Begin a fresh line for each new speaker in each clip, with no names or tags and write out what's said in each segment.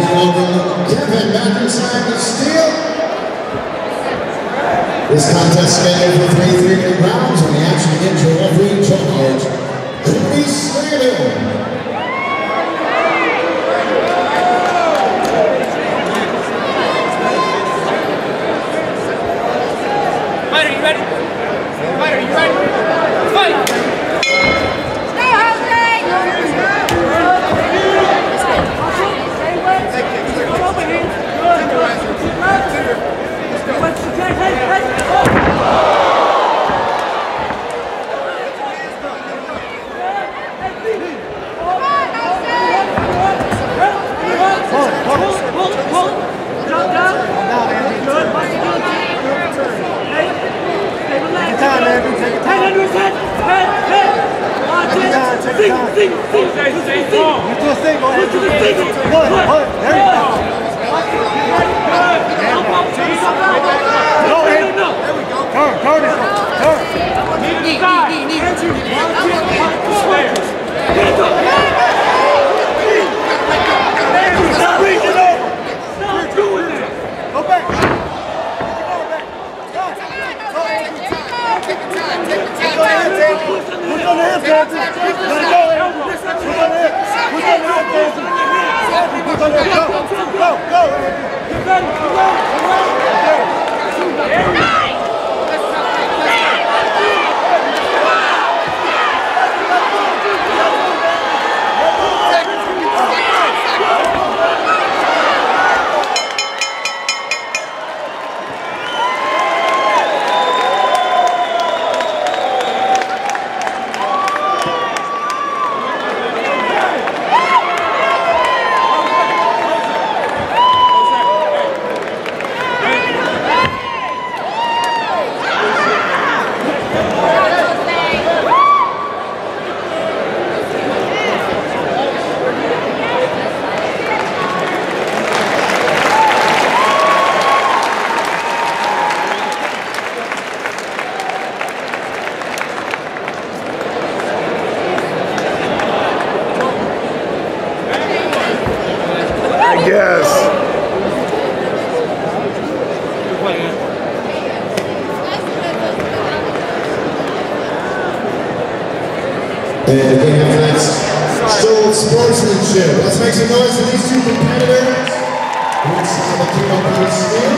welcome Kevin back inside the steel. This contest scheduled for 3 3-minute rounds when the action begins your referee in charge, Cody Slater.
Fighter, you ready? Fighter, you ready? Fight!
Stay hungry! Come over here. Hold. Jump down. Good. Take your time, Andrew. Take your time. Stay calm. Let's do a single, Andrew. One. There you go. Go, Andrew. There we go. Turn it. Turn. Knee. Bring it over. Stop doing that. Go back. Take your time. Push on the hips, Andrew. Let it go, Andrew. Push on the hips. Push on the hips, Andrew. Push on the hips. Go, Andrew.
Yes.
And we have next Show Sportsmanship. Let's make some noise for these two competitors. Inside the team up on the steel.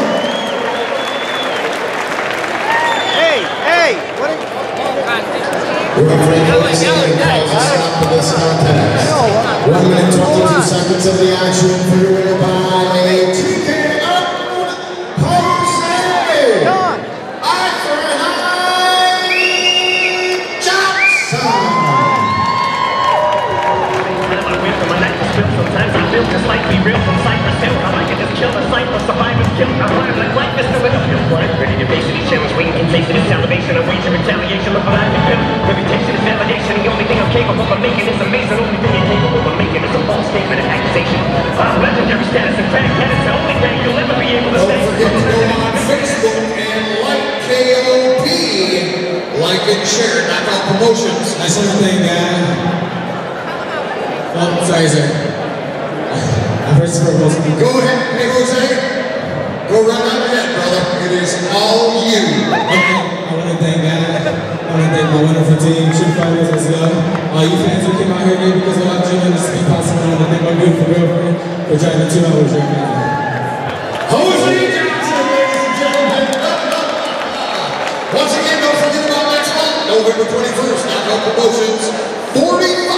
Hey, what are you?
Referee Cody Slater calls a stop to this contest. 1 minute 22 seconds of the action for your winner by a TKO. Jose Johnson.
Sometimes I feel just like be real from Cypress Hill. I might just kill the Cypress, survivors kill. I rhyme like this, no way to feel one. Ready to face any challenge, waiting in face of this salivation. A wage of retaliation, look what I can feel. Reputation is validation, the only thing I'm capable of making is amazing. Only thing you're capable of making is a false statement and accusation. Legendary status and credit, that is the only thing you'll ever be able to say.
Don't forget to go on Facebook and like KOP. Like and share, Knockout Promotions.
Nice little thing, guy. Oh, sorry, sir.
Go ahead, hey Jose. Go run on ahead, brother. It is all you.
Okay, I want to thank God. I want to thank my wonderful team, Chief Fighters as well. All you fans who came out here today because without you, this would be possible. I want to thank my beautiful girlfriend for driving 2 hours here, man.
Jose Johnson, ladies and gentlemen. Once again, don't forget about next month, November 21st, Knockout Promotions, 45.